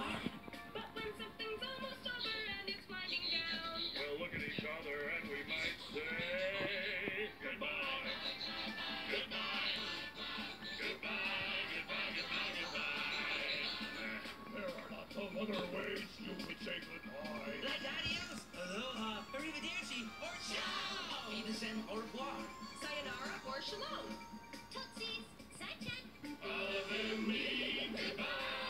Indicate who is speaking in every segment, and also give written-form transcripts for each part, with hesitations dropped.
Speaker 1: But when something's almost over and it's winding down,
Speaker 2: we'll look at each other and we might say goodbye. Goodbye. Goodbye. Goodbye. Goodbye. Goodbye. There are lots of other ways you could say goodbye.
Speaker 3: Like adios, aloha, arrivederci, or ciao. Even au revoir.
Speaker 1: sayonara or shalom.
Speaker 4: Tootsies, side-check.
Speaker 2: All of them mean goodbye.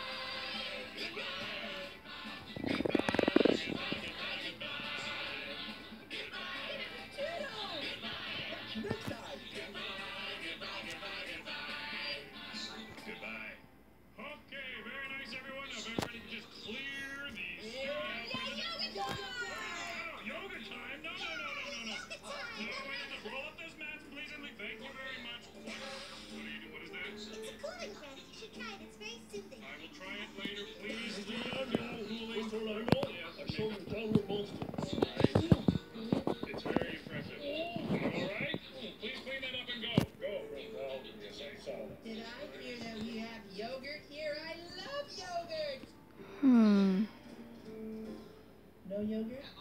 Speaker 2: It's very impressive. All right? Please clean that up and go. Go. Well, yes, I saw that.
Speaker 5: Did I hear that we have yogurt here? I love yogurt.
Speaker 6: Hmm.
Speaker 5: No yogurt?